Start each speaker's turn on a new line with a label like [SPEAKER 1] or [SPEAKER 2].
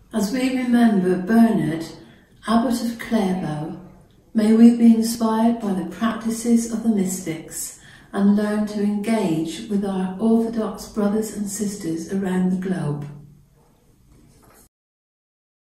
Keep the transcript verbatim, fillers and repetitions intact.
[SPEAKER 1] As we remember Bernard, Abbot of Clairvaux, may we be inspired by the practices of the mystics and learn to engage with our Orthodox brothers and sisters around the globe.